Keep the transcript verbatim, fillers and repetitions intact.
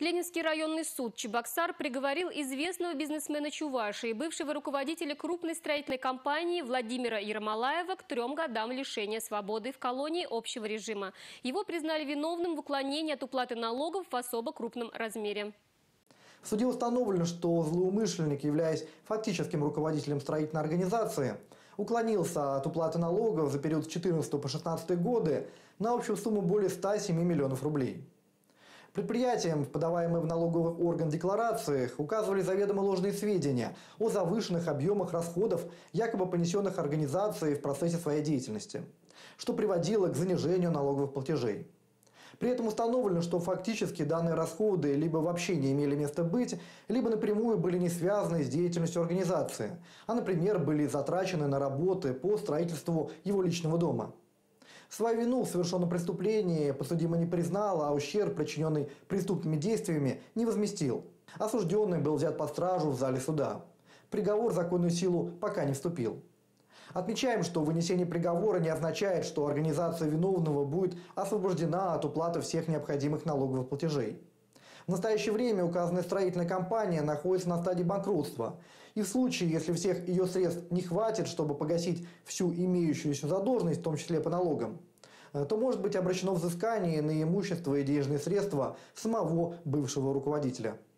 Ленинский районный суд Чебоксар приговорил известного бизнесмена Чувашии, бывшего руководителя крупной строительной компании Владимира Ермолаева к трем годам лишения свободы в колонии общего режима. Его признали виновным в уклонении от уплаты налогов в особо крупном размере. В суде установлено, что злоумышленник, являясь фактическим руководителем строительной организации, уклонился от уплаты налогов за период с две тысячи четырнадцатого по две тысячи шестнадцатый годы на общую сумму более ста семи миллионов рублей. Предприятиям, подаваемым в налоговый орган декларациях, указывали заведомо ложные сведения о завышенных объемах расходов, якобы понесенных организацией в процессе своей деятельности, что приводило к занижению налоговых платежей. При этом установлено, что фактически данные расходы либо вообще не имели места быть, либо напрямую были не связаны с деятельностью организации, а, например, были затрачены на работы по строительству его личного дома. Свою вину в совершенном преступлении подсудимый не признал, а ущерб, причиненный преступными действиями, не возместил. Осужденный был взят под стражу в зале суда. Приговор в законную силу пока не вступил. Отмечаем, что вынесение приговора не означает, что организация виновного будет освобождена от уплаты всех необходимых налоговых платежей. В настоящее время указанная строительная компания находится на стадии банкротства. И в случае, если всех ее средств не хватит, чтобы погасить всю имеющуюся задолженность, в том числе по налогам, то может быть обращено взыскание на имущество и денежные средства самого бывшего руководителя.